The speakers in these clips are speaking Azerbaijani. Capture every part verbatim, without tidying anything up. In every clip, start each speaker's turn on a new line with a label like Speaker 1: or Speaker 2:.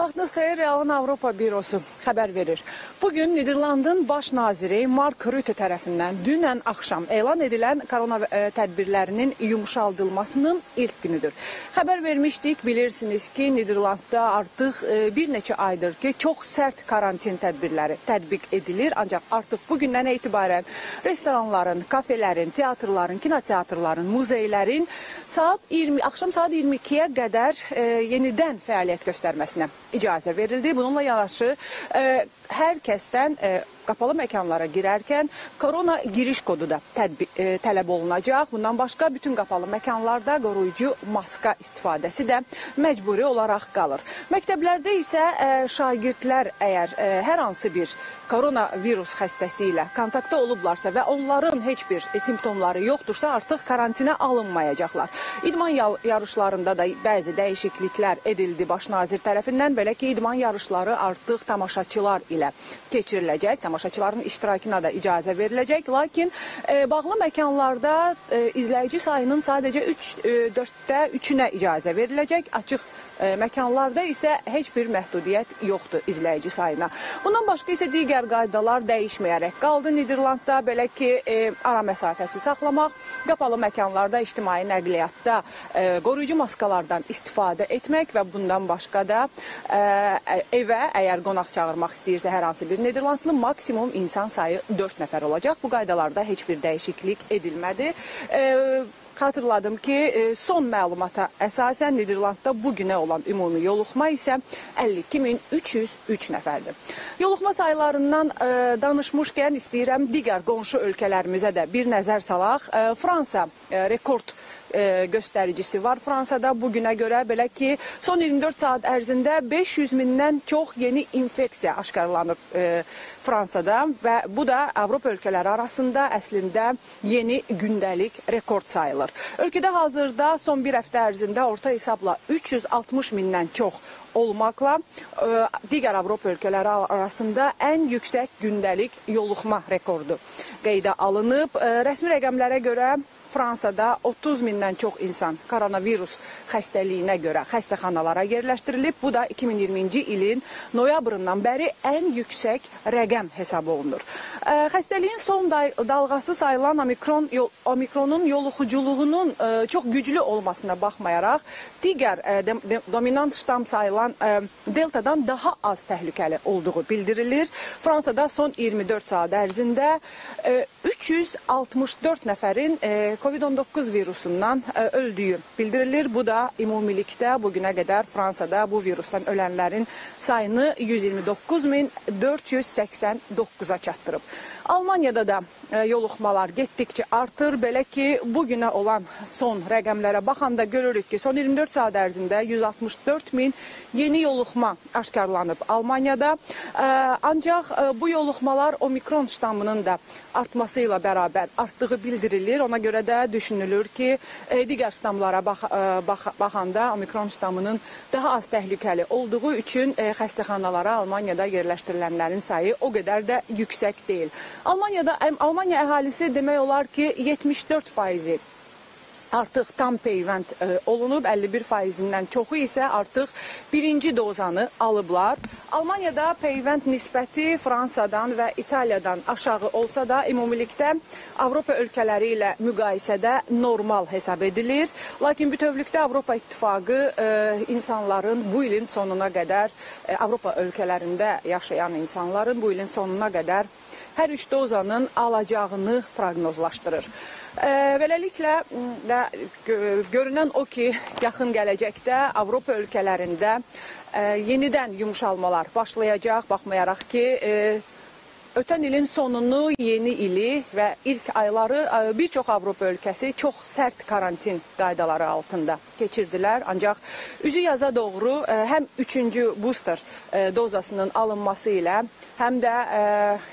Speaker 1: Vaxtınız xeyir, Realın Avropa Bürosu xəbər verir. Bugün Niderlandın baş naziri Mark Rutte tərəfindən dünən axşam elan edilən korona tədbirlərinin yumuşaldılmasının ilk günüdür. Xəbər vermişdik, bilirsiniz ki, Niderlandda artıq bir neçə aydır ki, çox sərt karantin tədbirləri tətbiq edilir. Ancaq artıq bugündən etibarən restoranların, kafelerin, teatrların, kinoteatrların, muzeylərin saat iyirmi, axşam saat iyirmi ikiyə qədər e, yenidən fəaliyyət göstərməsinə icazə verildi. Bununla yanaşı e, hər kəsdən e, qapalı məkanlara girərkən korona giriş kodu da tədbiq, e, tələb olunacaq. Bundan başqa bütün qapalı məkanlarda qoruyucu maska istifadəsi də məcburi olaraq qalır. Məktəblərdə isə e, şagirdlər əgər e, hər hansı bir koronavirus xəstəsi ilə kontaktda olublarsa və onların heç bir e, simptomları yoxdursa artıq karantinə alınmayacaqlar. İdman yarışlarında da bəzi dəyişikliklər edildi baş nazir tərəfindən. Belə ki, idman yarışları artıq tamaşaçılar ilə keçiriləcək. Tamaşaçıların iştirakına da icazə veriləcək. Lakin e, bağlı məkanlarda e, izləyici sayının sadəcə dörddə üçünə icazə veriləcək. Açıq e, məkanlarda isə heç bir məhdudiyyət yoxdur izləyici sayına. Bundan başqa isə digər qaydalar dəyişməyərək qaldı Niderlandda. Belə ki, e, ara məsafəsi saxlamaq, qapalı məkanlarda, ictimai nəqliyyatda e, qoruyucu maskalardan istifadə etmək və bundan başqa da e, evə əgər qonaq çağırmaq istəyirsə hər hansı bir Niderlandlı maksimum insan sayı dörd nəfər olacaq. Bu qaydalarda heç bir dəyişiklik edilmədi. E, Xatırladım ki, son məlumata əsasən Niderlandda bugünə olan ümumi yoluxma isə əlli iki min üç yüz üç nəfərdir. Yoluxma sayılarından e, danışmışkən istəyirəm digər qonşu ölkələrimizə də bir nəzər salaq. E, Fransa e, rekord e, göstəricisi var. Fransada bugünə görə belə ki, son iyirmi dörd saat ərzində beş yüz mindən çox yeni infeksiya aşkarlanıb e, Fransada və bu da Avropa ölkələri arasında əslində yeni gündəlik rekord sayılır. Ölkədə hazırda son bir həftə ərzində orta hesabla üç yüz altmış mindən çox olmaqla e, digər Avropa ölkələri arasında ən yüksək gündəlik yoluxma rekordu qeydə alınıb. E, rəsmi rəqəmlərə görə Fransada otuz mindən çox insan koronavirus xəstəliyinə görə xəstəxanalara yerləşdirilib. Bu da iki min iyirminci ilin noyabrından bəri ən yüksək rəqəm hesab olunur. E, xəstəliyin son dalğası sayılan omikron, yol, omikronun yoluxuculuğunun e, çox güclü olmasına baxmayaraq, digər e, de, de, dominant ştam sayılan e, deltadan daha az təhlükəli olduğu bildirilir. Fransada son iyirmi dörd saat ərzində e, üç yüz altmış dörd nəfərin e, Covid on doqquz virusundan e, öldüyü bildirilir. Bu da ümumilikdə bugünə qədər Fransada bu virusdan ölənlərin sayını yüz iyirmi doqquz min dörd yüz səksən doqquza çatdırıb. Almaniyada da e, yoluxmalar getdikcə artır. Belə ki, bugünə olan son rəqəmlərə baxanda görürük ki, son iyirmi dörd saat ərzində yüz altmış dörd min yeni yoluxma aşkarlanıb Almaniyada. E, ancaq e, bu yoluxmalar omikron ştamının da artması ilə bərabər artdığı bildirilir. Ona görə də düşünülür ki, e, digər ştamlara bax, e, bax, baxanda omikron ştamının daha az təhlükəli olduğu üçün e, xəstəxanalara Almaniyada yerləşdirilənlərin sayı o qədər də yüksək deyil. Almaniyada, Almaniya əhalisi demək olar ki, yetmiş dörd faizi artıq tam peyvənd e, olunub, əlli bir faizindən çoxu isə artıq birinci dozanı alıblar. Almaniyada peyvənd nisbəti Fransadan və İtaliyadan aşağı olsa da ümumilikdə Avropa ölkələri ilə müqayisədə normal hesab edilir. Lakin bütövlükdə Avropa İttifaqı e, insanların bu ilin sonuna qədər, e, Avropa ölkələrində yaşayan insanların bu ilin sonuna qədər hər üç dozanın alacağını proqnozlaşdırır. E, beləliklə də görünən o ki, yaxın gələcəkdə Avropa ölkələrində e, yenidən yumşalmalar başlayacaq, baxmayaraq ki, e, ötən ilin sonunu, yeni ili və ilk ayları bir çox Avropa ölkəsi çox sərt karantin qaydaları altında keçirdilər. Ancaq üzü yaza doğru e, həm üçüncü booster e, dozasının alınması ilə, həm də e,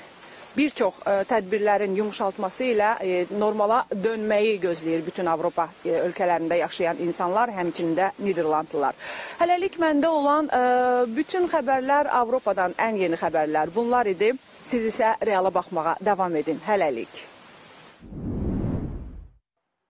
Speaker 1: bir çox e, tədbirlərin yumuşaltması ilə e, normala dönməyi gözləyir bütün Avropa e, ölkələrində yaşayan insanlar, həmçində Niderlandlılar. Hələlik məndə olan e, bütün xəbərlər Avropadan ən yeni xəbərlər bunlar idi. Siz isə reala baxmağa davam edin. Hələlik.